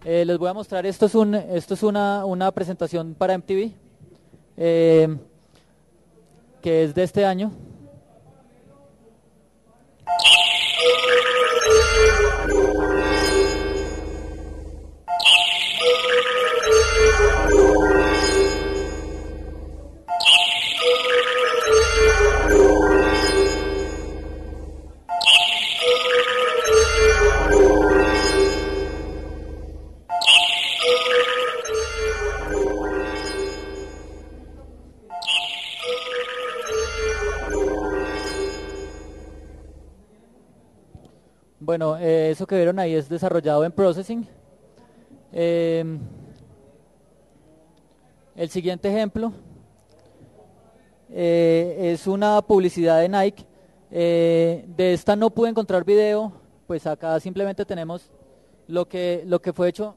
Les voy a mostrar, esto es una presentación para MTV, eh, que es de este año. Bueno, eso que vieron ahí es desarrollado en Processing. Eh, el siguiente ejemplo es una publicidad de Nike. De esta no pude encontrar video, pues acá simplemente tenemos lo que fue hecho.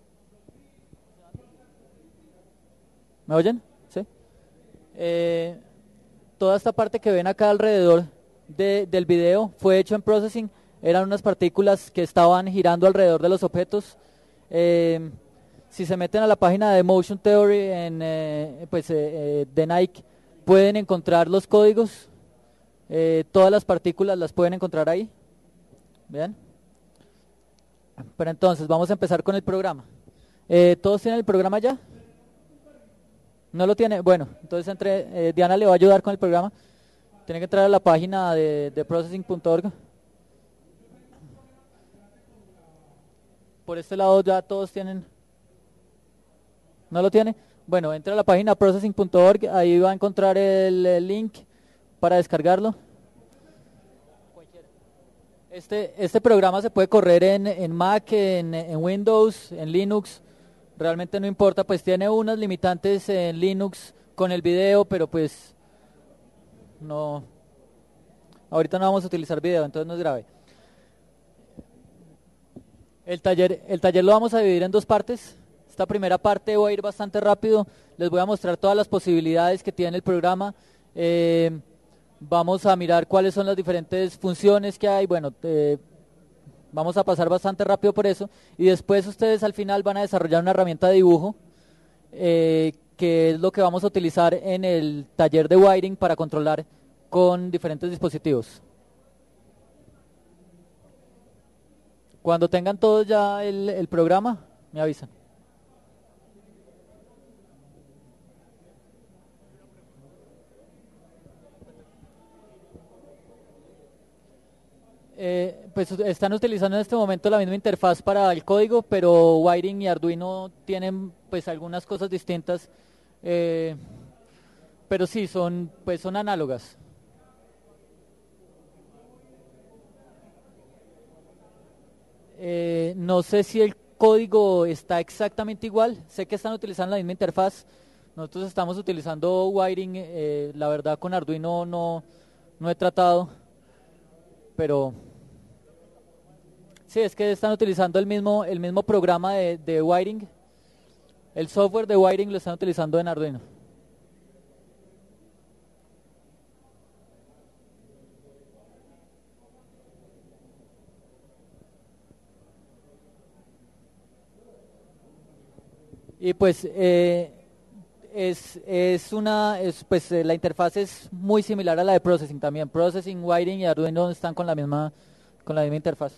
¿Me oyen? ¿Sí? Eh, Toda esta parte que ven acá alrededor del video fue hecho en Processing. Eran unas partículas que estaban girando alrededor de los objetos. Si se meten a la página de Motion Theory de Nike, pueden encontrar los códigos. Todas las partículas las pueden encontrar ahí. ¿Vean? Pero entonces vamos a empezar con el programa. ¿Todos tienen el programa ya? ¿No lo tiene? Bueno, entonces Diana le va a ayudar con el programa. Tiene que entrar a la página de processing.org. Por este lado ya todos tienen. ¿No lo tiene? Bueno, entra a la página processing.org, ahí va a encontrar el link para descargarlo. Este programa se puede correr en Mac, en Windows, en Linux. Realmente no importa, pues tiene unas limitantes en Linux con el video, pero pues no. Ahorita no vamos a utilizar video, entonces no es grave. El taller lo vamos a dividir en dos partes. Esta primera parte voy a ir bastante rápido. Les voy a mostrar todas las posibilidades que tiene el programa. Vamos a mirar cuáles son las diferentes funciones que hay. Bueno, vamos a pasar bastante rápido por eso. Y después ustedes al final van a desarrollar una herramienta de dibujo, que es lo que vamos a utilizar en el taller de wiring para controlar con diferentes dispositivos. Cuando tengan todos ya el programa, me avisan. Pues están utilizando en este momento la misma interfaz para el código, pero Wiring y Arduino tienen pues algunas cosas distintas, pero sí, son análogas. No sé si el código está exactamente igual, sé que están utilizando la misma interfaz. Nosotros estamos utilizando Wiring, la verdad con Arduino no he tratado, pero sí, es que están utilizando el mismo programa de Wiring. El software de Wiring lo están utilizando en Arduino. Y pues la interfaz es muy similar a la de Processing también. Processing, Wiring y Arduino están con la misma interfaz.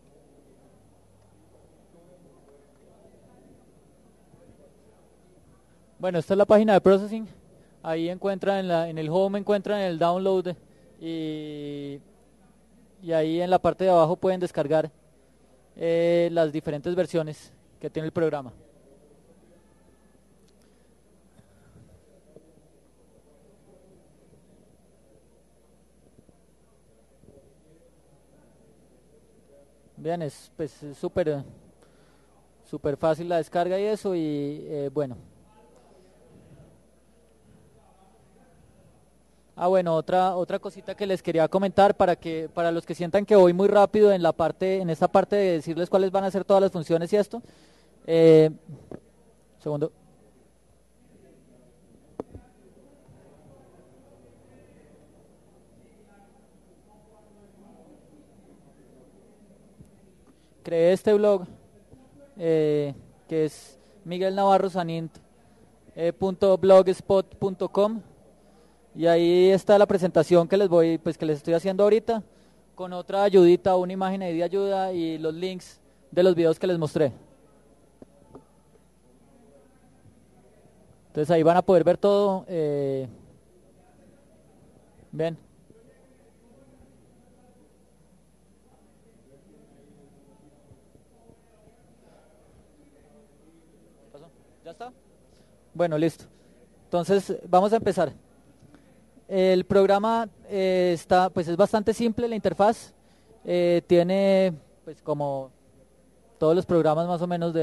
Bueno, esta es la página de Processing. Ahí encuentran en el home, encuentran el download, y ahí en la parte de abajo pueden descargar las diferentes versiones que tiene el programa. Vean, es pues es súper fácil la descarga y eso, y bueno. Bueno, otra cosita que les quería comentar para los que sientan que voy muy rápido en esta parte de decirles cuáles van a ser todas las funciones y esto. Segundo. Creé este blog, que que es miguelnavarrosanint.blogspot.com, y ahí está la presentación que les estoy haciendo ahorita, con otra ayudita, una imagen ahí de ayuda y los links de los videos que les mostré. Entonces ahí van a poder ver todo. Bien. ¿Pasó? ¿Ya está? Bueno, listo. Entonces vamos a empezar. El programa pues es bastante simple, la interfaz. Tiene, pues como todos los programas más o menos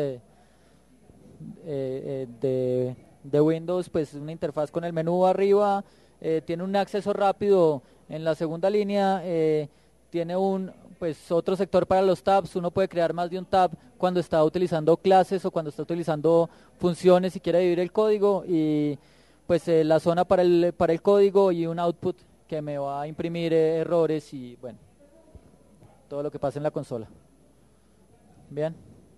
de Windows, pues una interfaz con el menú arriba, tiene un acceso rápido en la segunda línea, tiene pues otro sector para los tabs. Uno puede crear más de un tab cuando está utilizando clases o cuando está utilizando funciones y quiere dividir el código, y pues la zona para el código y un output que me va a imprimir errores y bueno, todo lo que pasa en la consola. Bien.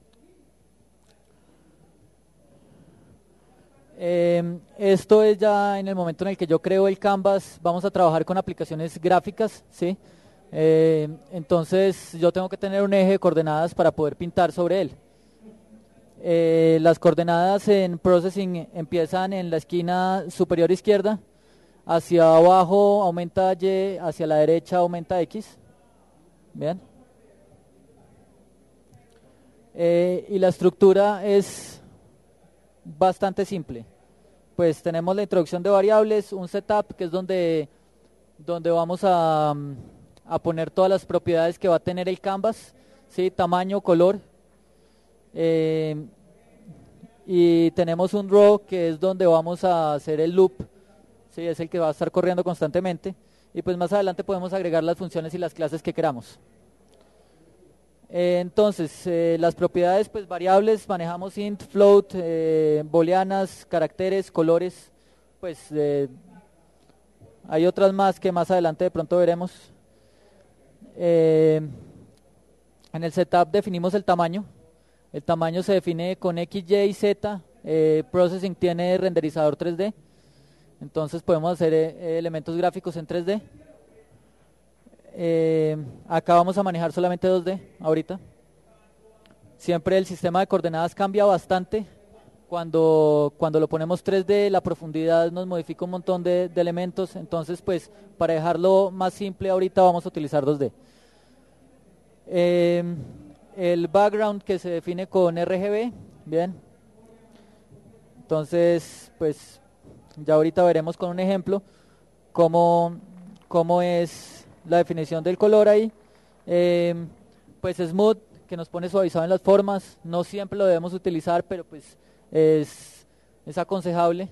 Esto es ya en el momento en el que yo creo el canvas. Vamos a trabajar con aplicaciones gráficas, ¿sí? Entonces yo tengo que tener un eje de coordenadas para poder pintar sobre él. Las coordenadas en Processing empiezan en la esquina superior izquierda, hacia abajo aumenta Y, hacia la derecha aumenta X. Bien. Y la estructura es bastante simple. Pues tenemos la introducción de variables, un setup que es donde vamos a poner todas las propiedades que va a tener el canvas, ¿sí? Tamaño, color, y tenemos un row que es donde vamos a hacer el loop, ¿sí? Es el que va a estar corriendo constantemente, y pues más adelante podemos agregar las funciones y las clases que queramos. Entonces, las propiedades, pues variables, manejamos int, float, booleanas, caracteres, colores, pues hay otras más que más adelante de pronto veremos. En el setup definimos el tamaño se define con X, Y y Z. Processing tiene renderizador 3D, entonces podemos hacer elementos gráficos en 3D. Acá vamos a manejar solamente 2D ahorita. Siempre el sistema de coordenadas cambia bastante. Cuando lo ponemos 3D, la profundidad nos modifica un montón de elementos. Entonces, pues, para dejarlo más simple, ahorita vamos a utilizar 2D. El background que se define con RGB, bien. Entonces, pues, ya ahorita veremos con un ejemplo cómo es la definición del color ahí. Pues smooth, que nos pone suavizado en las formas. No siempre lo debemos utilizar, pero pues es aconsejable.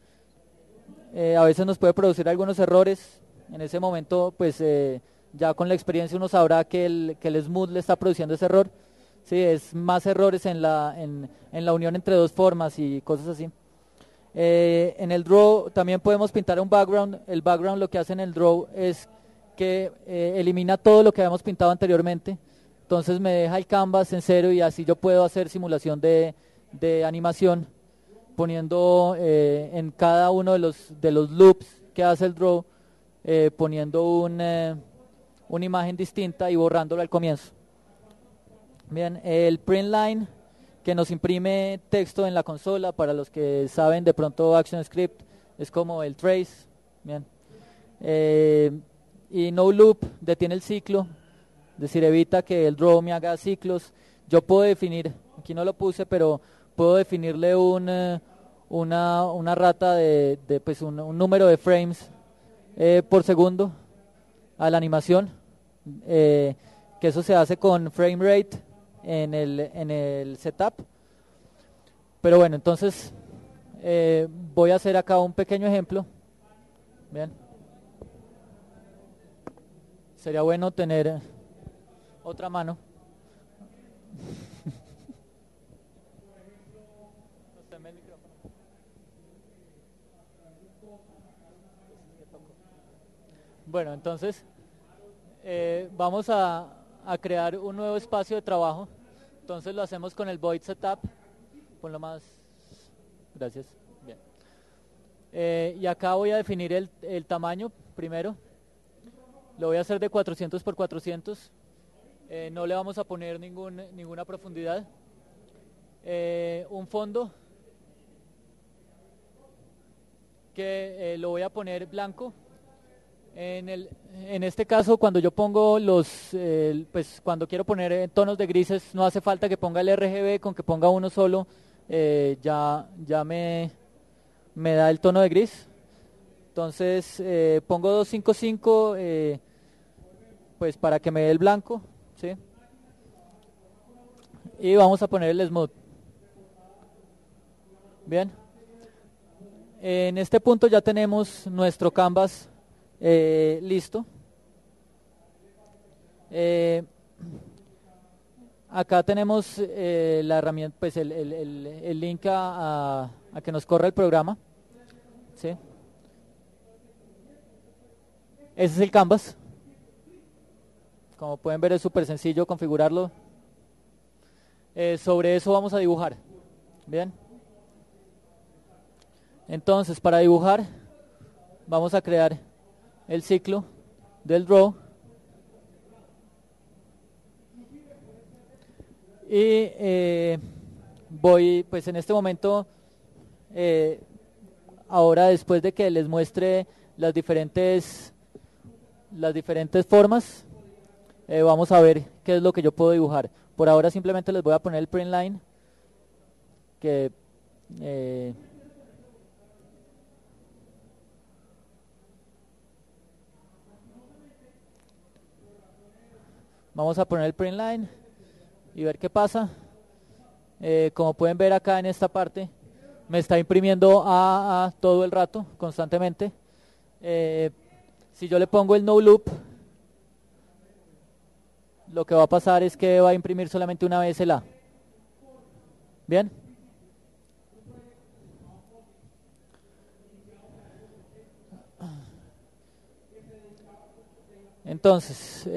A veces nos puede producir algunos errores. En ese momento, pues ya con la experiencia uno sabrá que el smooth le está produciendo ese error. Sí, es más errores en la unión entre dos formas y cosas así. En el draw también podemos pintar un background. El background lo que hace en el draw es que elimina todo lo que habíamos pintado anteriormente. Entonces me deja el canvas en cero, y así yo puedo hacer simulación de animación poniendo en cada uno de los loops que hace el draw, poniendo una imagen distinta y borrándola al comienzo. Bien, el print line, que nos imprime texto en la consola. Para los que saben de pronto ActionScript, es como el trace. Bien. Y no loop detiene el ciclo, es decir, evita que el draw me haga ciclos. Yo puedo definir, aquí no lo puse, pero puedo definirle una rata de pues un número de frames por segundo a la animación, que eso se hace con frame rate en el setup. Pero bueno, entonces voy a hacer acá un pequeño ejemplo. Bien. Sería bueno tener otra mano. Bueno, entonces vamos a crear un nuevo espacio de trabajo. Entonces lo hacemos con el void setup. ponlo más, gracias. Bien. Y acá voy a definir el tamaño primero. Lo voy a hacer de 400 por 400. No le vamos a poner ninguna profundidad. Un fondo que lo voy a poner blanco. En este caso, cuando yo pongo pues cuando quiero poner tonos de grises, no hace falta que ponga el RGB, con que ponga uno solo, ya me da el tono de gris. Entonces pongo 255, pues para que me dé el blanco, ¿sí? Y vamos a poner el smooth. Bien. En este punto ya tenemos nuestro canvas listo. Acá tenemos la herramienta, pues el link a que nos corra el programa, ¿sí? Ese es el canvas. Como pueden ver, es súper sencillo configurarlo. Sobre eso vamos a dibujar. Bien. Entonces, para dibujar, vamos a crear el ciclo del draw. Y voy, pues en este momento, ahora después de que les muestre las diferentes formas, vamos a ver qué es lo que yo puedo dibujar. Por ahora simplemente les voy a poner el print line, que vamos a poner el print line y ver qué pasa. Como pueden ver acá en esta parte, me está imprimiendo A todo el rato, constantemente. Si yo le pongo el no loop, lo que va a pasar es que va a imprimir solamente una vez el A. Bien. Entonces,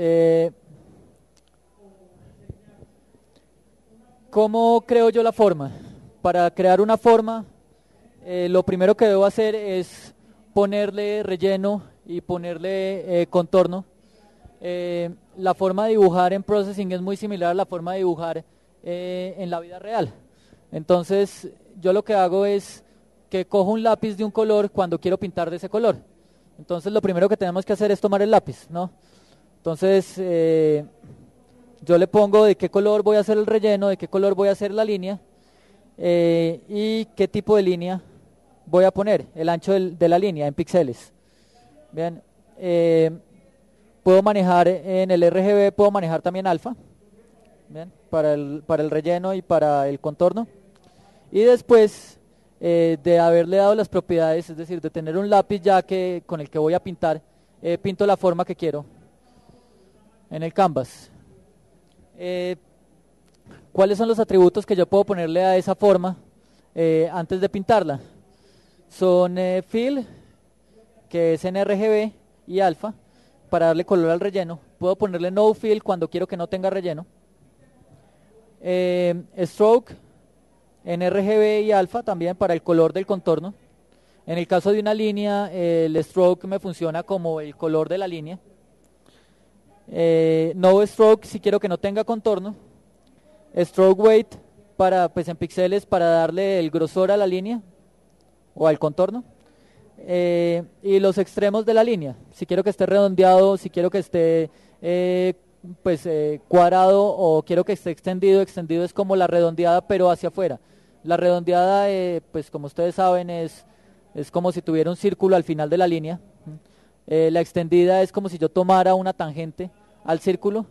¿cómo creo yo la forma? Para crear una forma, lo primero que debo hacer es ponerle relleno y ponerle contorno. La forma de dibujar en Processing es muy similar a la forma de dibujar en la vida real. Entonces, yo lo que hago es que cojo un lápiz de un color cuando quiero pintar de ese color. Entonces, lo primero que tenemos que hacer es tomar el lápiz, ¿no? Entonces, yo le pongo de qué color voy a hacer el relleno, de qué color voy a hacer la línea y qué tipo de línea voy a poner, el ancho de la línea en píxeles. Bien, puedo manejar en el RGB, puedo manejar también alfa, bien, para el relleno y para el contorno. Y después de haberle dado las propiedades, es decir, de tener un lápiz ya con el que voy a pintar, pinto la forma que quiero en el canvas. ¿Cuáles son los atributos que yo puedo ponerle a esa forma antes de pintarla? Son fill, que es en RGB, y alfa, para darle color al relleno. Puedo ponerle no fill cuando quiero que no tenga relleno. Stroke, en RGB y alfa también para el color del contorno. En el caso de una línea, el stroke me funciona como el color de la línea. No stroke si quiero que no tenga contorno. Stroke weight pues en píxeles para darle el grosor a la línea o al contorno. Y los extremos de la línea, si quiero que esté redondeado, si quiero que esté cuadrado o quiero que esté extendido. Extendido es como la redondeada pero hacia afuera. La redondeada, pues como ustedes saben, es como si tuviera un círculo al final de la línea. La extendida es como si yo tomara una tangente al círculo.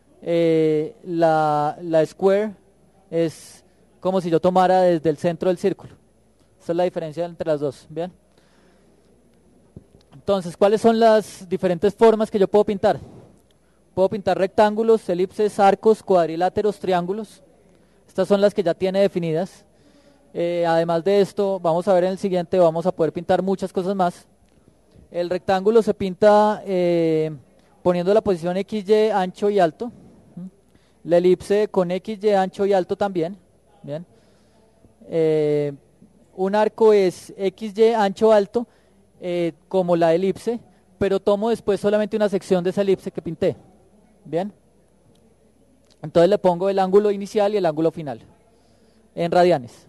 La square es como si yo tomara desde el centro del círculo. Esa es la diferencia entre las dos. Bien. Entonces, ¿cuáles son las diferentes formas que yo puedo pintar? Puedo pintar rectángulos, elipses, arcos, cuadriláteros, triángulos. Estas son las que ya tiene definidas. Además de esto, vamos a ver en el siguiente, vamos a poder pintar muchas cosas más. El rectángulo se pinta poniendo la posición XY ancho y alto. La elipse con XY ancho y alto también. Bien. un arco es XY ancho alto, como la elipse, pero tomo después solamente una sección de esa elipse que pinté. Bien. Entonces le pongo el ángulo inicial y el ángulo final en radianes.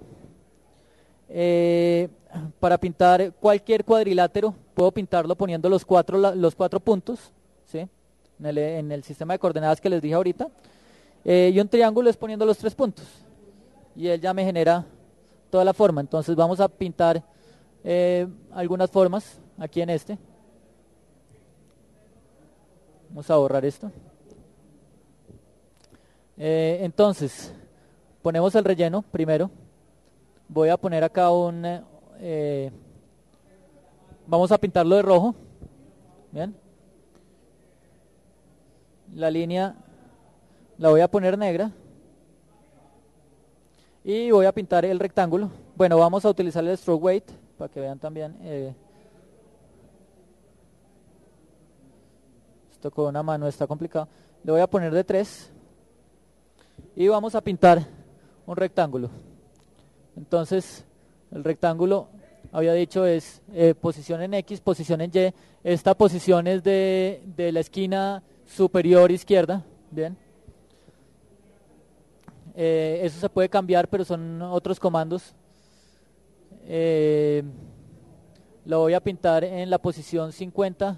Para pintar cualquier cuadrilátero puedo pintarlo poniendo los cuatro puntos, ¿sí? En el sistema de coordenadas que les dije ahorita, y un triángulo es poniendo los 3 puntos y él ya me genera toda la forma. Entonces vamos a pintar algunas formas aquí en este. Vamos a borrar esto. Entonces ponemos el relleno primero. Voy a poner acá vamos a pintarlo de rojo. Bien. La línea la voy a poner negra. Y voy a pintar el rectángulo. Bueno, vamos a utilizar el stroke weight para que vean también. Esto con una mano está complicado. Le voy a poner de 3. Y vamos a pintar un rectángulo. Entonces, el rectángulo, había dicho, es posición en X, posición en Y. Esta posición es de la esquina superior izquierda. Bien. Eso se puede cambiar, pero son otros comandos. Lo voy a pintar en la posición 50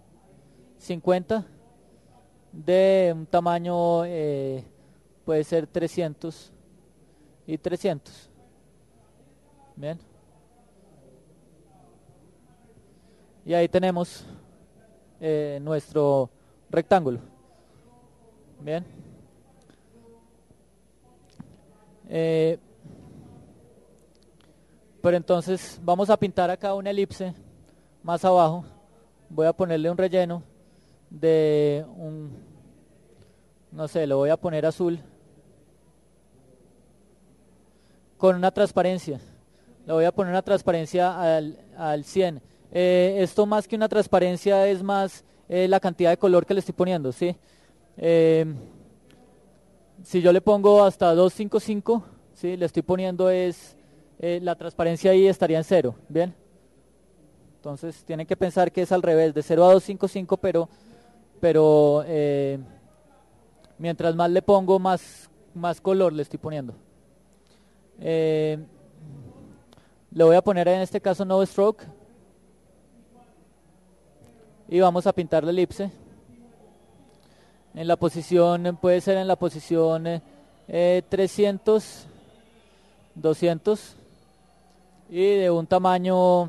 de un tamaño, puede ser 300 y 300. Bien. Y ahí tenemos nuestro rectángulo. Bien. Pero entonces vamos a pintar acá una elipse más abajo. Voy a ponerle un relleno de no sé, lo voy a poner azul con una transparencia. Le voy a poner una transparencia al 100. Esto más que una transparencia es más la cantidad de color que le estoy poniendo, ¿sí? Si yo le pongo hasta 255, ¿sí? Le estoy poniendo la transparencia ahí estaría en 0, ¿bien? Entonces tienen que pensar que es al revés, de 0 a 255, pero mientras más le pongo, más color le estoy poniendo. Le voy a poner en este caso no stroke y vamos a pintar la elipse. En la posición, puede ser en la posición 300, 200 y de un tamaño,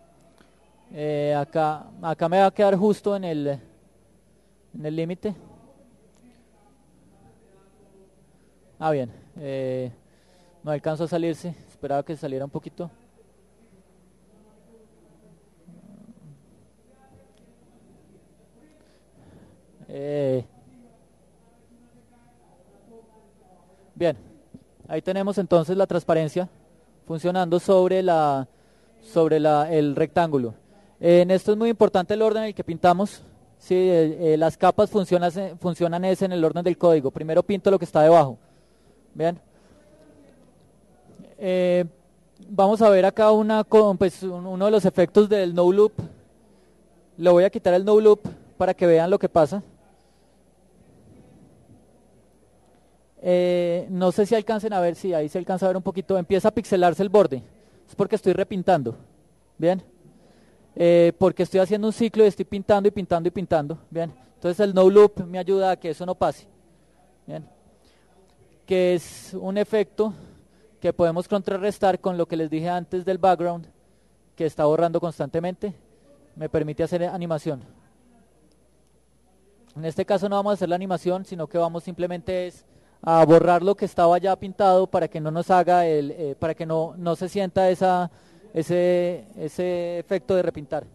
acá me va a quedar justo en el límite. Bien, no alcanzó a salirse, esperaba que saliera un poquito. Bien, ahí tenemos entonces la transparencia funcionando sobre el rectángulo. En esto es muy importante el orden en el que pintamos. Sí, las capas funcionan en el orden del código. Primero pinto lo que está debajo. Bien. Vamos a ver acá uno de los efectos del no loop. Le voy a quitar el no loop para que vean lo que pasa. No sé si alcancen a ver, ahí se alcanza a ver un poquito. Empieza a pixelarse el borde. Es porque estoy repintando. Bien. Porque estoy haciendo un ciclo y estoy pintando y pintando y pintando. Bien. Entonces el no loop me ayuda a que eso no pase. Bien. Que es un efecto que podemos contrarrestar con lo que les dije antes del background, que está borrando constantemente. Me permite hacer animación. En este caso no vamos a hacer la animación, sino que vamos simplemente a borrar lo que estaba ya pintado para que no nos haga para que no se sienta ese efecto de repintar.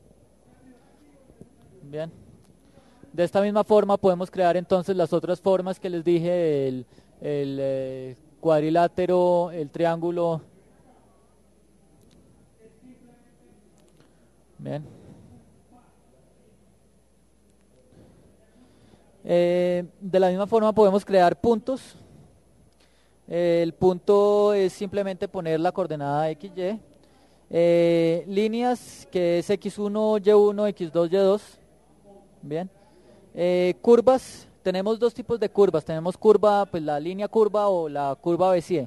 Bien. De esta misma forma podemos crear entonces las otras formas que les dije, el cuadrilátero, el triángulo. Bien. De la misma forma podemos crear puntos. El punto es simplemente poner la coordenada XY. Líneas, que es X1, Y1, X2, Y2. Bien. Curvas, tenemos dos tipos de curvas. Tenemos curva, pues la línea curva o la curva Bézier.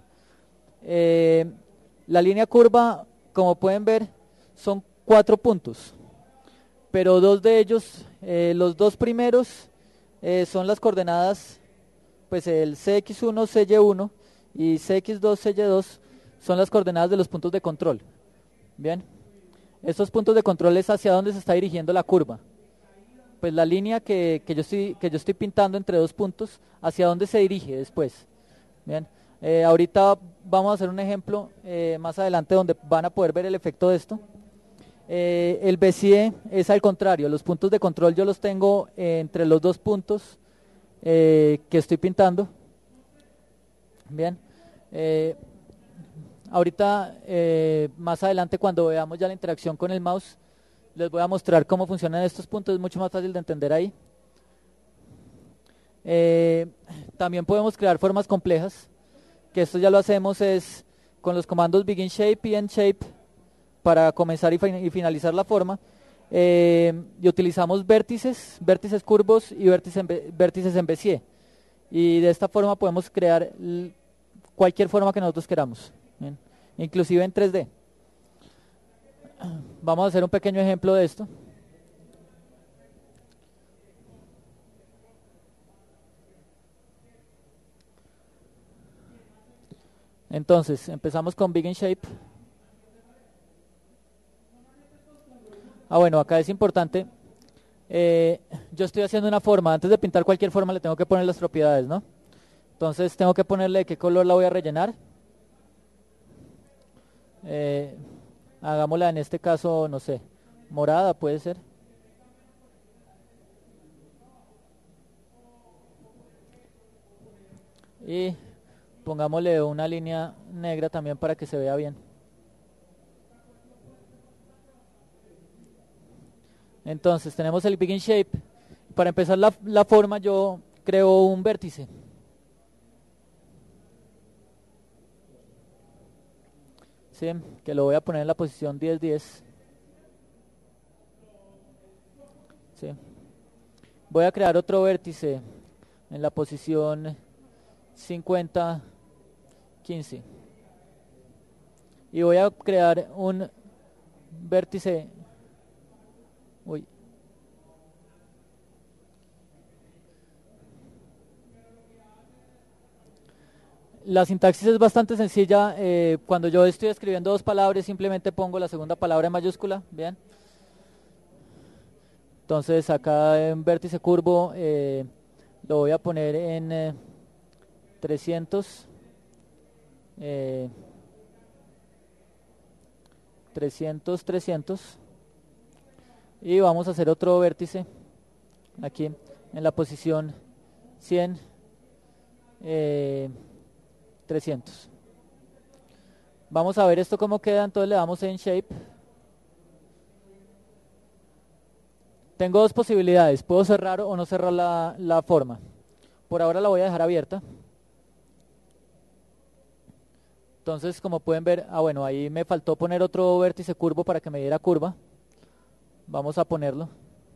La línea curva, como pueden ver, son 4 puntos. Pero dos de ellos, los dos primeros, son las coordenadas, pues el CX1, CY1 y CX2, CY2 son las coordenadas de los puntos de control. Bien, estos puntos de control es hacia dónde se está dirigiendo la curva. Pues la línea que yo estoy pintando entre dos puntos, hacia dónde se dirige después. Bien, ahorita vamos a hacer un ejemplo más adelante donde van a poder ver el efecto de esto. El Bézier es al contrario, los puntos de control yo los tengo entre los dos puntos que estoy pintando. Bien, ahorita más adelante cuando veamos ya la interacción con el mouse les voy a mostrar cómo funcionan estos puntos, es mucho más fácil de entender ahí. También podemos crear formas complejas, que esto ya lo hacemos es con los comandos begin shape y end shape para comenzar y finalizar la forma. Y utilizamos vértices curvos y vértices en Bézier. Y de esta forma podemos crear cualquier forma que nosotros queramos, ¿bien? Inclusive en 3D. Vamos a hacer un pequeño ejemplo de esto. Entonces, empezamos con Begin Shape. Bueno, acá es importante. Yo estoy haciendo una forma. Antes de pintar cualquier forma le tengo que poner las propiedades, ¿no? Entonces tengo que ponerle de qué color la voy a rellenar. Hagámosla en este caso, no sé, morada puede ser. Y pongámosle una línea negra también para que se vea bien. Entonces tenemos el Begin Shape. Para empezar la forma yo creo un vértice. ¿Sí? Que lo voy a poner en la posición 10-10. ¿Sí? Voy a crear otro vértice en la posición 50-15. Y voy a crear un vértice. Uy. La sintaxis es bastante sencilla. Cuando yo estoy escribiendo dos palabras, simplemente pongo la segunda palabra en mayúscula. Bien. Entonces acá en vértice curvo lo voy a poner en 300. 300. Y vamos a hacer otro vértice aquí en la posición 100. 300. Vamos a ver esto cómo queda, entonces le damos en shape. Tengo dos posibilidades, puedo cerrar o no cerrar la forma. Por ahora la voy a dejar abierta. Entonces, como pueden ver, bueno, ahí me faltó poner otro vértice curvo para que me diera curva. Vamos a ponerlo.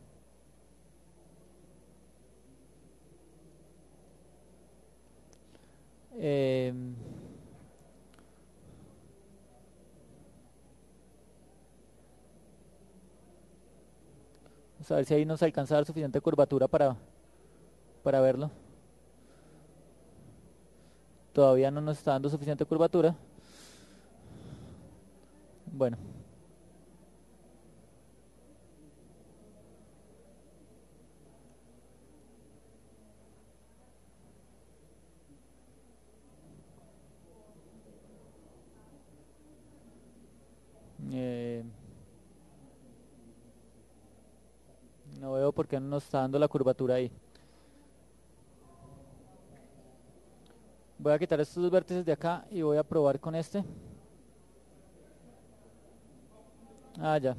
Vamos a ver si ahí nos alcanza a dar suficiente curvatura para verlo. Todavía no nos está dando suficiente curvatura. Bueno. No veo por qué no nos está dando la curvatura ahí. Voy a quitar estos dos vértices de acá y voy a probar con este. Ya.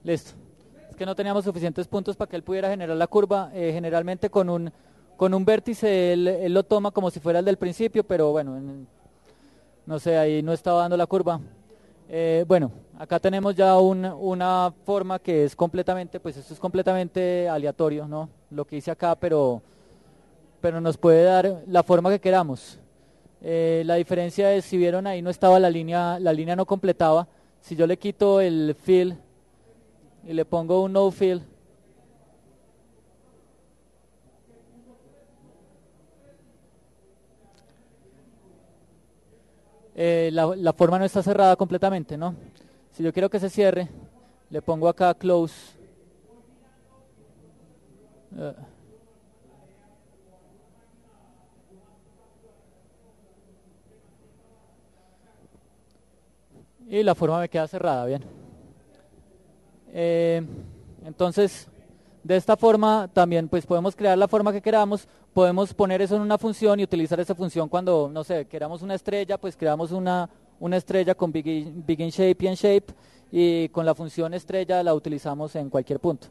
Listo. Es que no teníamos suficientes puntos para que él pudiera generar la curva. Generalmente con un vértice él lo toma como si fuera el del principio, pero bueno, no sé, ahí no estaba dando la curva. Bueno, acá tenemos ya una forma que es completamente, pues esto es completamente aleatorio, ¿no? Lo que hice acá, pero nos puede dar la forma que queramos. La diferencia es, si vieron ahí no estaba la línea no completaba. Si yo le quito el fill y le pongo un no fill, la forma no está cerrada completamente, ¿no? Si yo quiero que se cierre, le pongo acá close. Y la forma me queda cerrada, bien. Entonces, de esta forma también pues podemos crear la forma que queramos, podemos poner eso en una función y utilizar esa función cuando, no sé, queramos una estrella, pues creamos una estrella con begin shape y end shape, y con la función estrella la utilizamos en cualquier punto.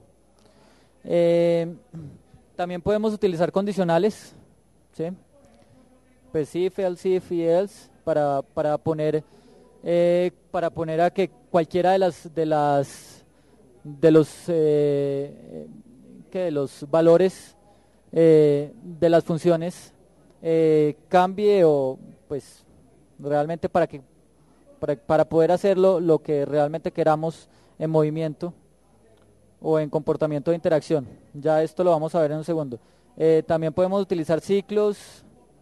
También podemos utilizar condicionales, ¿sí? Pues if, else, if y else para poner a que cualquiera de los valores de las funciones cambie, o pues realmente para poder hacerlo lo que realmente queramos en movimiento o en comportamiento de interacción. Ya esto lo vamos a ver en un segundo. También podemos utilizar ciclos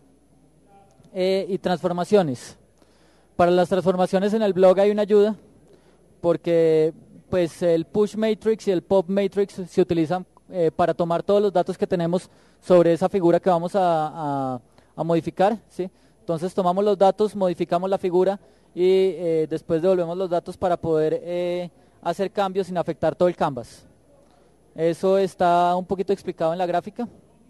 y transformaciones. Para las transformaciones en el blog hay una ayuda, porque pues el push matrix y el pop matrix se utilizan para tomar todos los datos que tenemos sobre esa figura que vamos a modificar, ¿sí? Entonces tomamos los datos, modificamos la figura y después devolvemos los datos para poder hacer cambios sin afectar todo el canvas. Eso está un poquito explicado en la gráfica.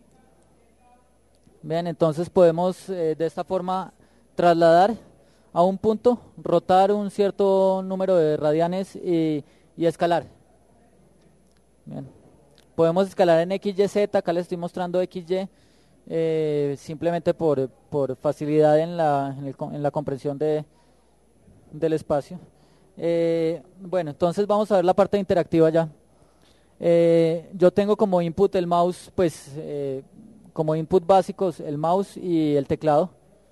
Bien, entonces podemos de esta forma trasladar a un punto, rotar un cierto número de radianes y escalar. Bien. Podemos escalar en XYZ, acá les estoy mostrando XY, simplemente por facilidad en la comprensión del espacio. Bueno, entonces vamos a ver la parte interactiva ya. Yo tengo como input el mouse, pues como input básicos el mouse y el teclado.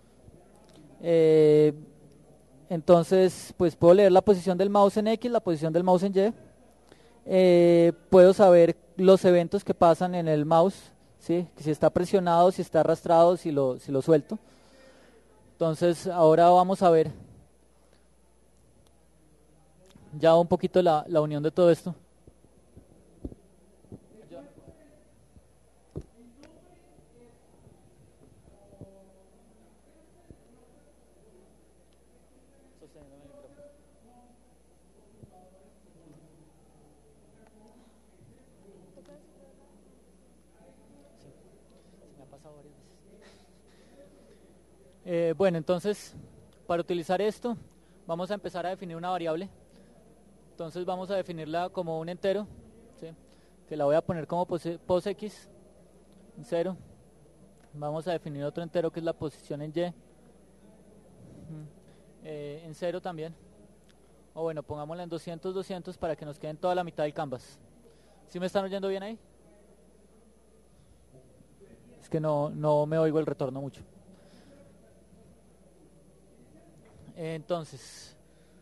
Entonces pues puedo leer la posición del mouse en X, la posición del mouse en Y. Puedo saber los eventos que pasan en el mouse, ¿sí? Si está presionado, si está arrastrado, si lo suelto. Entonces ahora vamos a ver ya un poquito la unión de todo esto. Bueno, entonces para utilizar esto vamos a empezar a definir una variable. Entonces vamos a definirla como un entero, ¿sí? Que la voy a poner como posx en 0. Vamos a definir otro entero que es la posición en Y, en 0 también. O bueno, pongámosla en 200 para que nos queden toda la mitad del canvas. ¿Sí me están oyendo bien ahí? Es que no me oigo el retorno mucho. Entonces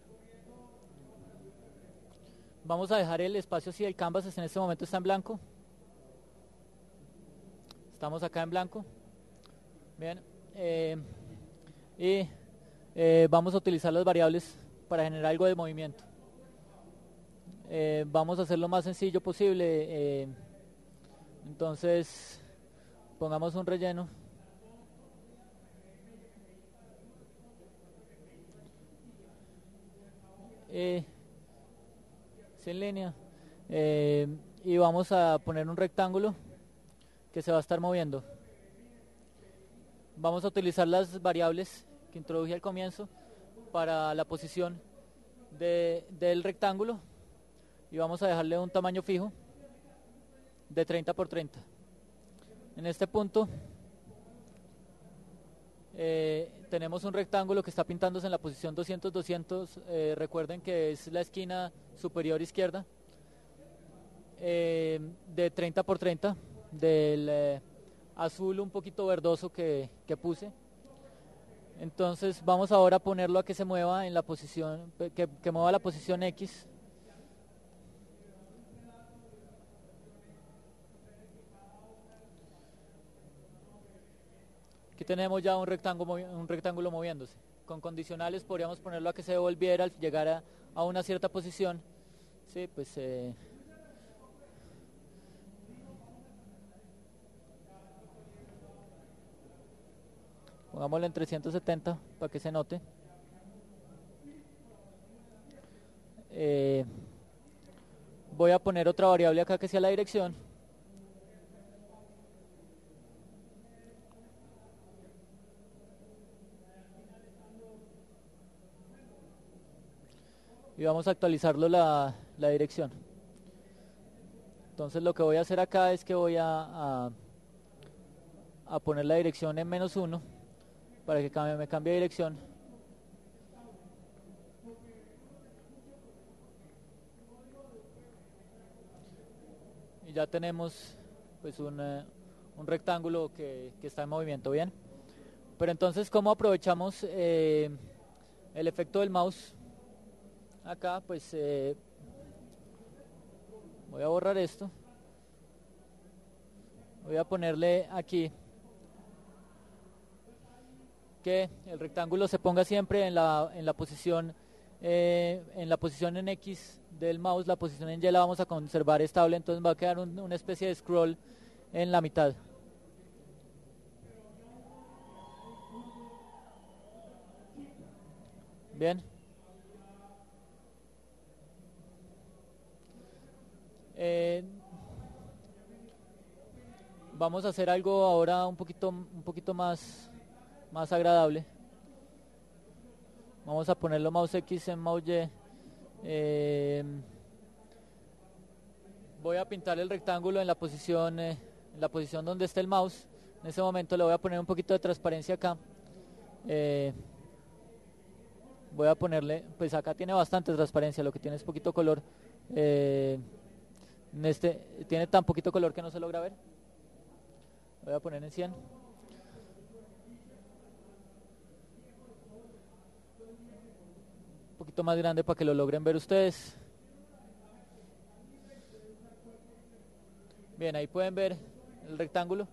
vamos a dejar el espacio así del canvas. En este momento está en blanco. Estamos acá en blanco. Bien. Y vamos a utilizar las variables para generar algo de movimiento. Vamos a hacer lo más sencillo posible. Entonces pongamos un relleno. Sin línea. Y vamos a poner un rectángulo que se va a estar moviendo. Vamos a utilizar las variables que introduje al comienzo para la posición del rectángulo. y vamos a dejarle un tamaño fijo de 30 por 30. En este punto tenemos un rectángulo que está pintándose en la posición 200-200, recuerden que es la esquina superior izquierda, de 30 por 30, del azul un poquito verdoso que puse. Entonces vamos ahora a ponerlo a que se mueva en la posición, que mueva la posición X. Aquí tenemos ya un rectángulo moviéndose. Con condicionales podríamos ponerlo a que se devolviera al llegar a una cierta posición. Sí, pues pongámoslo en 370 para que se note. Voy a poner otra variable acá que sea la dirección. Y vamos a actualizarlo la dirección. Entonces lo que voy a hacer acá es que voy a poner la dirección en -1 para que me cambie de dirección. Y ya tenemos pues un rectángulo que está en movimiento, bien. Pero entonces, ¿cómo aprovechamos el efecto del mouse? Acá pues voy a borrar esto, voy a ponerle aquí que el rectángulo se ponga siempre en la posición en X del mouse. La posición en Y la vamos a conservar estable, entonces va a quedar una especie de scroll en la mitad. Bien. Vamos a hacer algo ahora un poquito más agradable. Vamos a ponerlo mouse X en mouse Y. Voy a pintar el rectángulo en la posición donde esté el mouse. En ese momento le voy a poner un poquito de transparencia acá. Voy a ponerle, pues acá tiene bastante transparencia, lo que tiene es poquito color. En este tiene tan poquito color que no se logra ver. Voy a poner en 100. Un poquito más grande para que lo logren ver ustedes. Bien, ahí pueden ver el rectángulo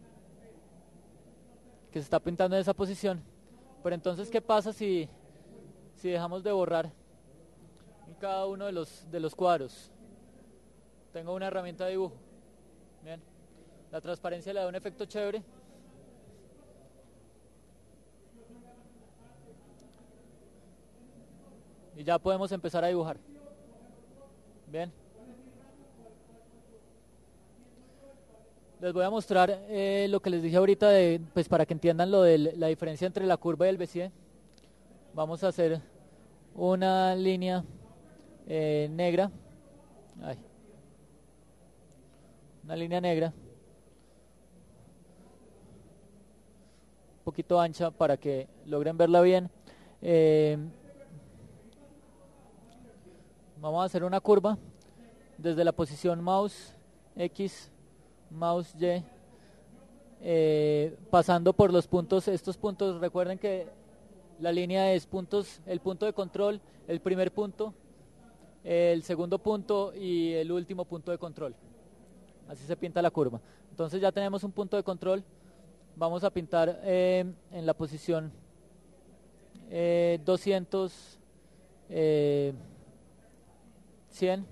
que se está pintando en esa posición. Pero entonces, ¿qué pasa si dejamos de borrar en cada uno de los cuadros? Tengo una herramienta de dibujo. Bien, la transparencia le da un efecto chévere. Y ya podemos empezar a dibujar. Bien. Les voy a mostrar lo que les dije ahorita, pues para que entiendan lo de la diferencia entre la curva y el Bézier. Vamos a hacer una línea negra. Una línea negra. Un poquito ancha para que logren verla bien. Vamos a hacer una curva desde la posición mouse X, mouse Y, pasando por los puntos. Estos puntos, recuerden que la línea es puntos, el punto de control, el primer punto, el segundo punto y el último punto de control. Así se pinta la curva. Entonces ya tenemos un punto de control. Vamos a pintar en la posición 200, 100,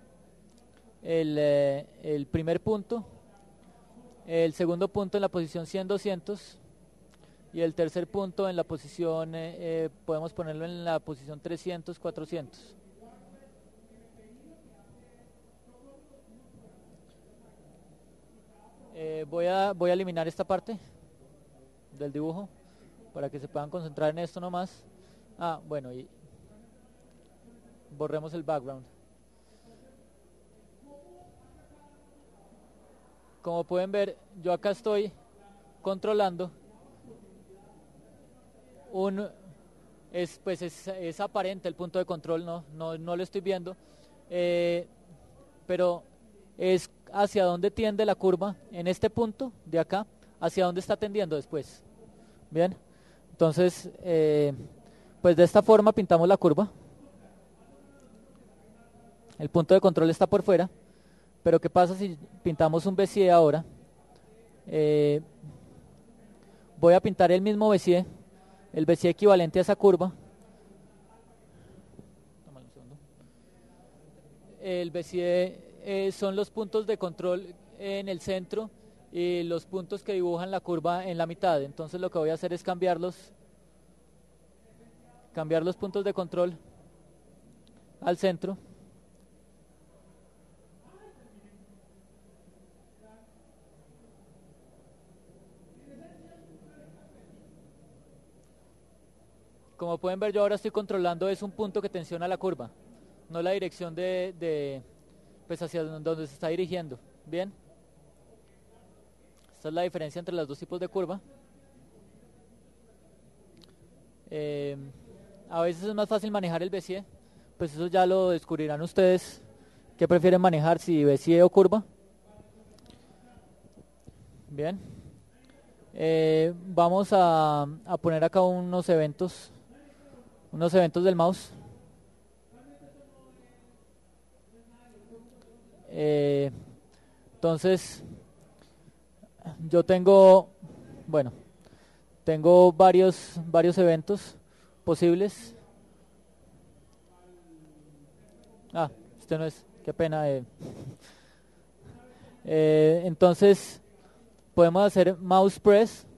el primer punto, el segundo punto en la posición 100, 200 y el tercer punto en la posición, podemos ponerlo en la posición 300, 400. Voy a eliminar esta parte del dibujo para que se puedan concentrar en esto nomás. Bueno, y borremos el background. como pueden ver, yo acá estoy controlando es aparente el punto de control, no lo estoy viendo, pero es hacia dónde tiende la curva en este punto de acá, hacia dónde está tendiendo después. Bien, entonces, pues de esta forma pintamos la curva. El punto de control está por fuera, pero ¿qué pasa si pintamos un Bézier ahora? Voy a pintar el mismo Bézier, el Bézier equivalente a esa curva. El Bézier son los puntos de control en el centro y los puntos que dibujan la curva en la mitad. Entonces lo que voy a hacer es cambiar los puntos de control al centro. Como pueden ver, yo ahora estoy controlando es un punto que tensiona la curva, no la dirección pues hacia donde se está dirigiendo. Bien, esta es la diferencia entre los dos tipos de curva. A veces es más fácil manejar el Bézier, pues eso ya lo descubrirán ustedes, qué prefieren manejar, si Bézier o curva. Bien, vamos a poner acá unos eventos del mouse. Entonces, yo tengo varios eventos posibles. Este no es, qué pena. Entonces, podemos hacer mouse press.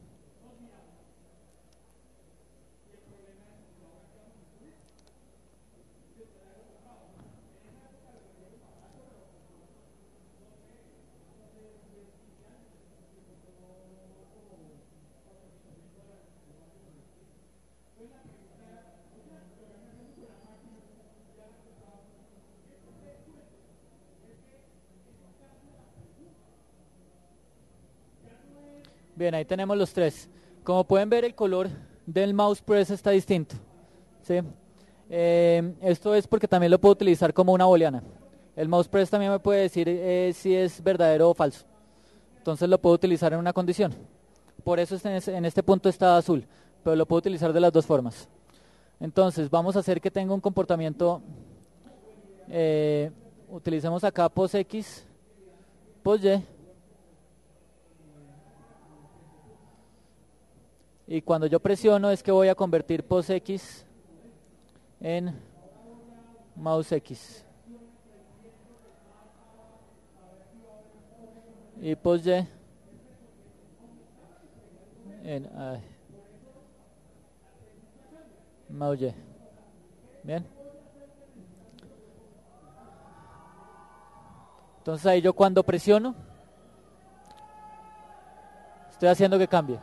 Bien, ahí tenemos los tres. Como pueden ver, el color del mouse press está distinto, ¿sí? Esto es porque también lo puedo utilizar como una booleana. El mouse press también me puede decir si es verdadero o falso. Entonces lo puedo utilizar en una condición. Por eso en este punto está azul, pero lo puedo utilizar de las dos formas. Entonces vamos a hacer que tenga un comportamiento. Utilicemos acá POSX, POSY. Y cuando yo presiono es que voy a convertir POSX en mouse X. Y POSY en mouse Y. Bien. Entonces ahí yo cuando presiono estoy haciendo que cambie.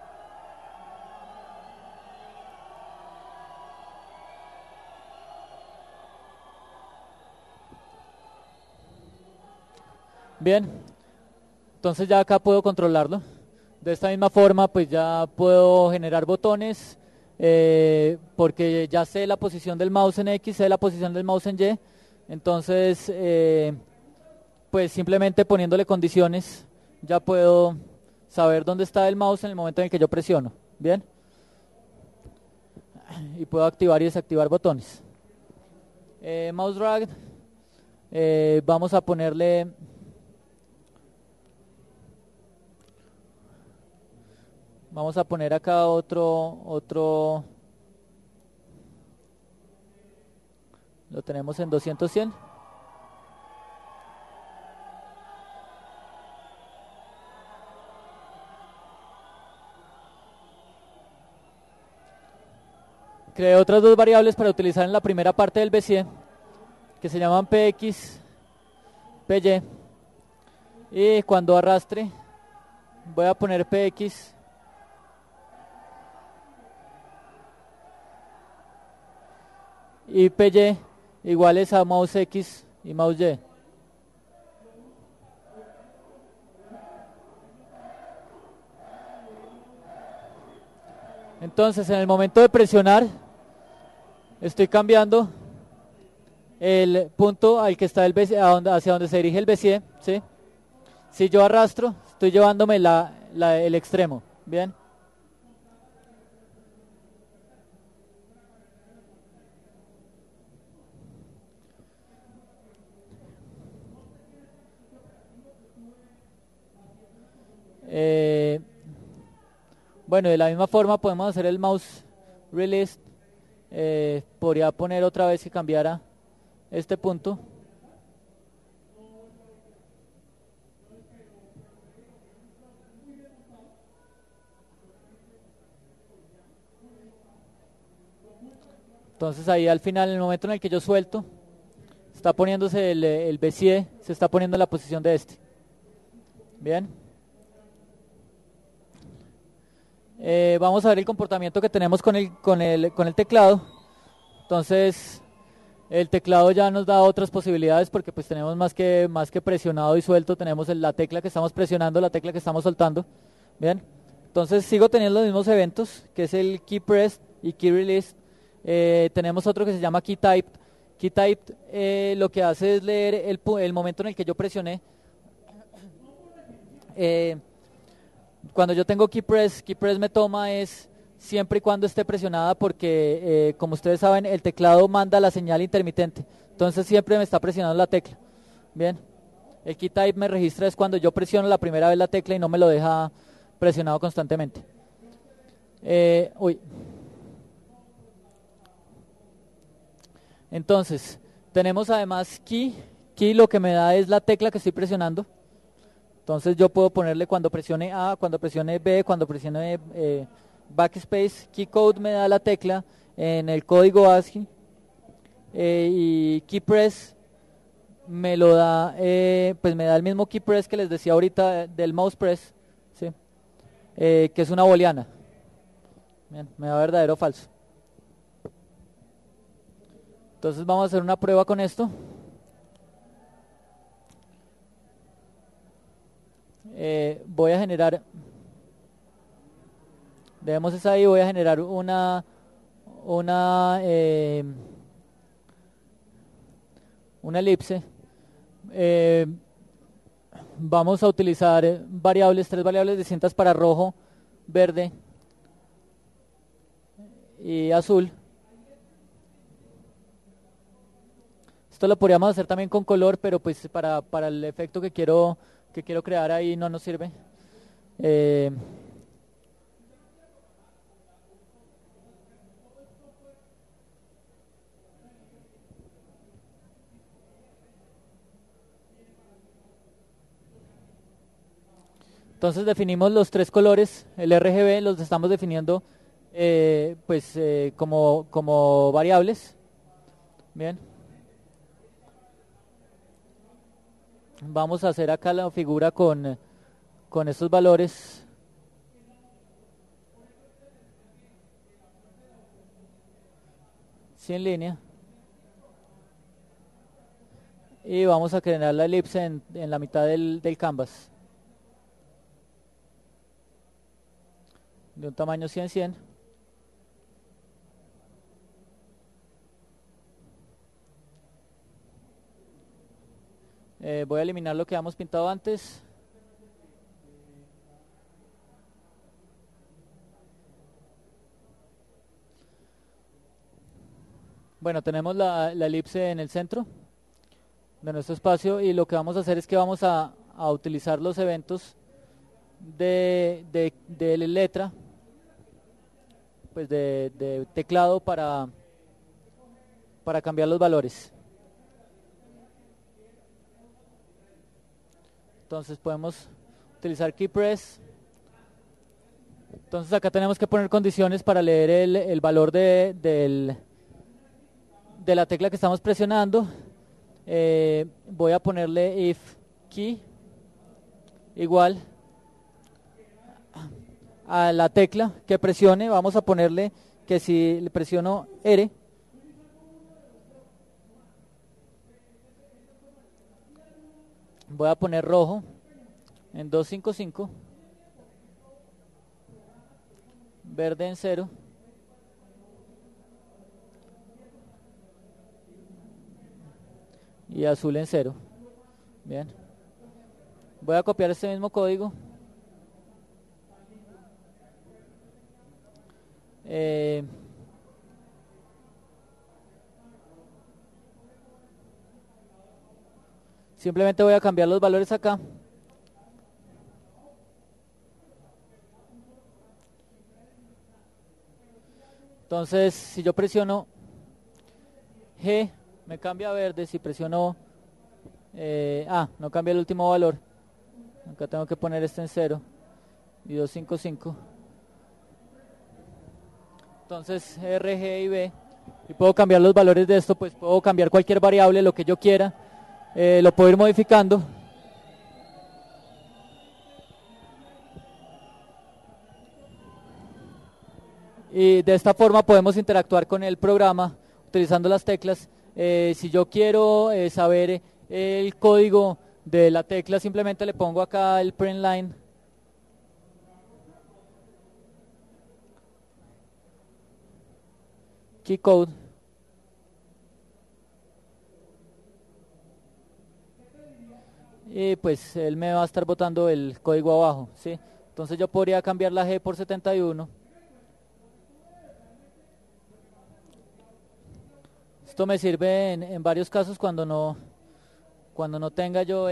Bien, entonces ya acá puedo controlarlo. De esta misma forma pues ya puedo generar botones, porque ya sé la posición del mouse en X, sé la posición del mouse en Y. Entonces pues simplemente poniéndole condiciones ya puedo saber dónde está el mouse en el momento en el que yo presiono. Bien, y puedo activar y desactivar botones. Mouse drag, vamos a ponerle vamos a poner acá otro, lo tenemos en 200-100. Creé otras dos variables para utilizar en la primera parte del Bézier, que se llaman px, py, y cuando arrastre voy a poner px y py iguales a mouse X y mouse Y. Entonces, en el momento de presionar, estoy cambiando el punto al que está el BCE, hacia donde se dirige el BCE, ¿sí? Si yo arrastro, estoy llevándome el extremo, ¿bien? Eh, bueno, de la misma forma podemos hacer el mouse release. Podría poner otra vez que cambiara este punto. Entonces ahí al final, en el momento en el que yo suelto, está poniéndose el BCE, se está poniendo en la posición de este. Bien. Vamos a ver el comportamiento que tenemos con el teclado. Entonces, el teclado ya nos da otras posibilidades porque pues tenemos más que presionado y suelto, tenemos la tecla que estamos presionando, la tecla que estamos soltando. Bien. Entonces sigo teniendo los mismos eventos, que es el key press y key release. Tenemos otro que se llama key type. Key type lo que hace es leer el momento en el que yo presioné. Cuando yo tengo key press me toma es siempre y cuando esté presionada porque como ustedes saben el teclado manda la señal intermitente, entonces siempre me está presionando la tecla. Bien, el key type me registra es cuando yo presiono la primera vez la tecla y no me lo deja presionado constantemente. Entonces tenemos además key lo que me da es la tecla que estoy presionando. Entonces yo puedo ponerle cuando presione A, cuando presione B, cuando presione backspace. Key code me da la tecla en el código ASCII y key press me lo da, pues me da el mismo key press que les decía ahorita del mouse press, ¿sí? Que es una booleana. Bien, me da verdadero o falso. Entonces vamos a hacer una prueba con esto. Voy a generar, dejemos esa ahí, voy a generar una elipse. Vamos a utilizar tres variables distintas para rojo, verde y azul. Esto lo podríamos hacer también con color, pero pues para el efecto que quiero crear ahí no nos sirve. Entonces definimos los tres colores, el RGB los estamos definiendo como variables. Bien. Vamos a hacer acá la figura con estos valores. Sí, en línea. Y vamos a generar la elipse en la mitad del canvas. De un tamaño 100-100. Voy a eliminar lo que habíamos pintado antes. Bueno, tenemos la elipse en el centro de nuestro espacio y lo que vamos a hacer es que vamos a utilizar los eventos de letra, pues de teclado para cambiar los valores. Entonces podemos utilizar key press. Entonces acá tenemos que poner condiciones para leer el valor de la tecla que estamos presionando. Voy a ponerle if key igual a la tecla que presione. Vamos a ponerle que si le presiono R, voy a poner rojo en 255, verde en 0, y azul en 0. Bien, voy a copiar este mismo código. Simplemente voy a cambiar los valores acá. Entonces, si yo presiono G, me cambia a verde. Si presiono no cambia el último valor. Acá tengo que poner este en 0 y 255. Entonces R, G y B, y puedo cambiar los valores de esto. Pues puedo cambiar cualquier variable, lo que yo quiera, lo puedo ir modificando. Y de esta forma podemos interactuar con el programa utilizando las teclas. Si yo quiero saber el código de la tecla, simplemente le pongo acá el print line. Key code. Y pues él me va a estar botando el código abajo, ¿sí? Entonces yo podría cambiar la G por 71. Esto me sirve en varios casos cuando no tenga yo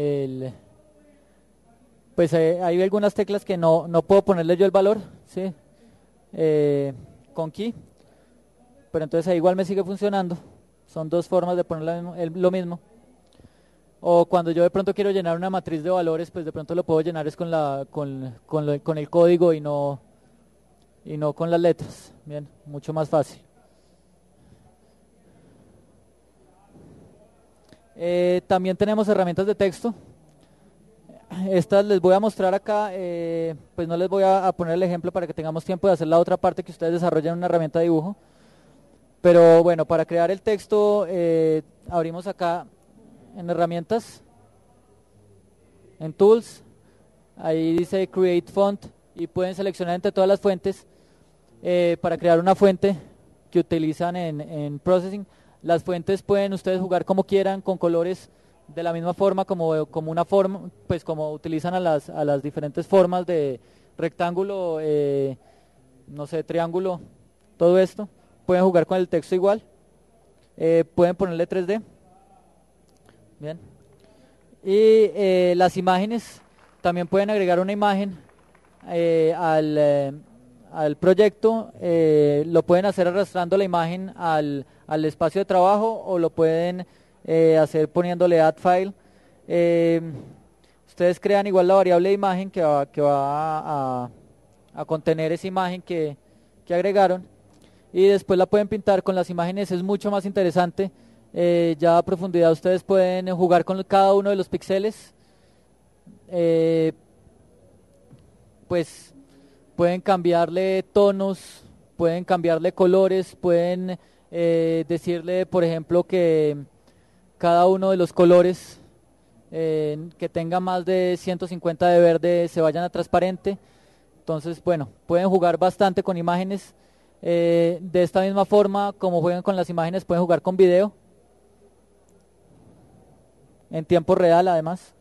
pues hay algunas teclas que no puedo ponerle yo el valor, ¿sí? Con key, pero entonces ahí igual me sigue funcionando. Son dos formas de poner lo mismo. O cuando yo de pronto quiero llenar una matriz de valores, pues de pronto lo puedo llenar es con el código y no con las letras. Bien, mucho más fácil. También tenemos herramientas de texto. Estas les voy a mostrar acá, pues no les voy a poner el ejemplo para que tengamos tiempo de hacer la otra parte que ustedes desarrollan en una herramienta de dibujo. Pero bueno, para crear el texto abrimos acá en herramientas, en tools, ahí dice create font y pueden seleccionar entre todas las fuentes para crear una fuente que utilizan en processing. Las fuentes pueden ustedes jugar como quieran, con colores de la misma forma, como una forma, pues como utilizan a las diferentes formas de rectángulo, no sé, triángulo, todo esto. Pueden jugar con el texto igual. Pueden ponerle 3D. Bien. Y las imágenes, también pueden agregar una imagen al proyecto. Lo pueden hacer arrastrando la imagen al espacio de trabajo, o lo pueden hacer poniéndole add file. Ustedes crean igual la variable de imagen que va a contener esa imagen que agregaron, y después la pueden pintar con las imágenes. Es mucho más interesante. Ya a profundidad ustedes pueden jugar con cada uno de los píxeles. Pues pueden cambiarle tonos, pueden cambiarle colores, pueden decirle, por ejemplo, que cada uno de los colores que tenga más de 150 de verde se vayan a transparente. Entonces, bueno, pueden jugar bastante con imágenes. De esta misma forma, como juegan con las imágenes, pueden jugar con video en tiempo real, además.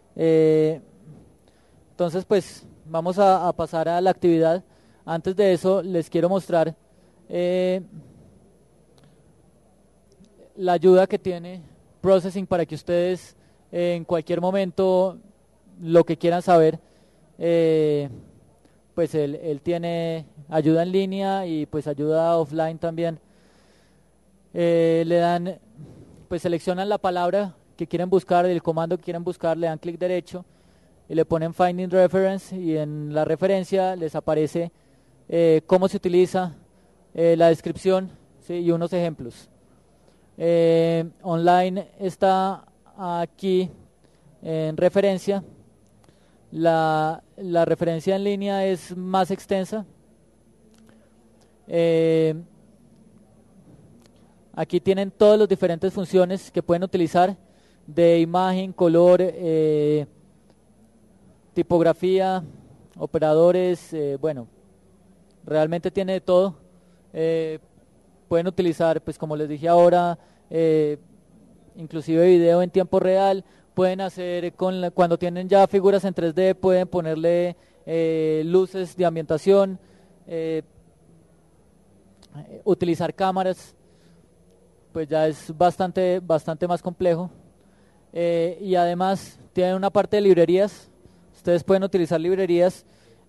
Entonces, pues vamos a pasar a la actividad. Antes de eso, les quiero mostrar la ayuda que tiene Processing para que ustedes en cualquier momento, lo que quieran saber, pues él tiene ayuda en línea y pues ayuda offline también. Le dan, pues seleccionan la palabra que quieren buscar, el comando que quieren buscar, le dan clic derecho y le ponen Finding Reference, y en la referencia les aparece cómo se utiliza, la descripción, ¿sí? Y unos ejemplos. Online está aquí en referencia. La referencia en línea es más extensa. Aquí tienen todas las diferentes funciones que pueden utilizar, de imagen, color, tipografía, operadores, bueno, realmente tiene de todo. Pueden utilizar, pues como les dije ahora, inclusive video en tiempo real. Pueden hacer, cuando tienen ya figuras en 3D, pueden ponerle luces de ambientación, utilizar cámaras, pues ya es bastante más complejo. Y además tienen una parte de librerías. Ustedes pueden utilizar librerías,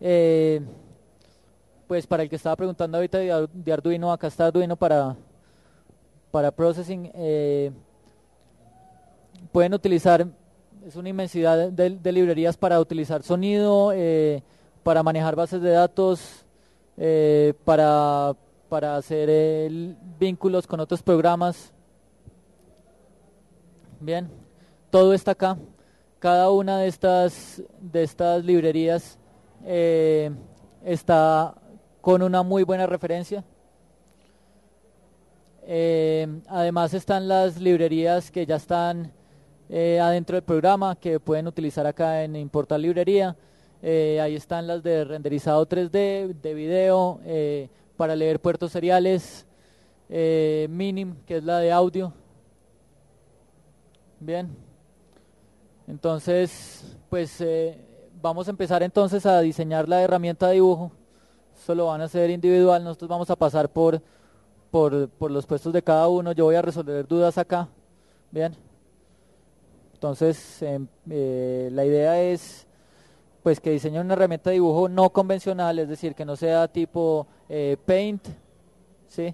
pues para el que estaba preguntando ahorita de Arduino, acá está Arduino para processing. Pueden utilizar, es una inmensidad de librerías para utilizar sonido, para manejar bases de datos, para hacer vínculos con otros programas. Bien, todo está acá. Cada una de estas librerías está con una muy buena referencia. Además están las librerías que ya están adentro del programa, que pueden utilizar acá en importar librería. Ahí están las de renderizado 3D, de video, para leer puertos seriales, Minim, que es la de audio. Bien, entonces pues vamos a empezar entonces a diseñar la herramienta de dibujo. Esto lo van a hacer individual, nosotros vamos a pasar por los puestos de cada uno. Yo voy a resolver dudas acá. Bien, entonces la idea es pues que diseñen una herramienta de dibujo no convencional, es decir, que no sea tipo Paint, ¿sí?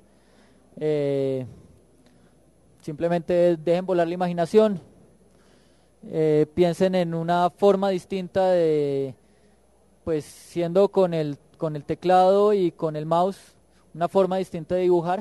Simplemente dejen volar la imaginación, piensen en una forma distinta de, pues siendo con el teclado y con el mouse, una forma distinta de dibujar.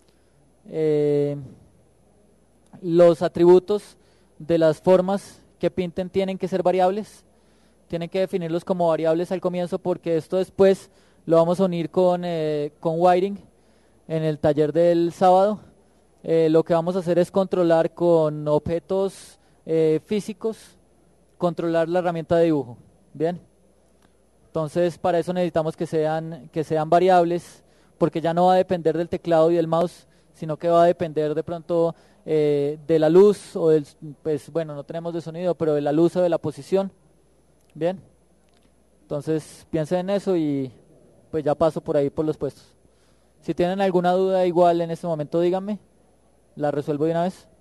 Los atributos de las formas que pinten tienen que ser variables, tienen que definirlos como variables al comienzo, porque esto después lo vamos a unir con wiring en el taller del sábado. Lo que vamos a hacer es controlar con objetos físicos, controlar la herramienta de dibujo. Bien, entonces para eso necesitamos que sean variables, porque ya no va a depender del teclado y del mouse, sino que va a depender de pronto de la luz o pues bueno, no tenemos de sonido, pero de la luz o de la posición. Bien, entonces piensen en eso y pues ya paso por ahí por los puestos. Si tienen alguna duda igual en este momento díganme, la resuelvo de una vez.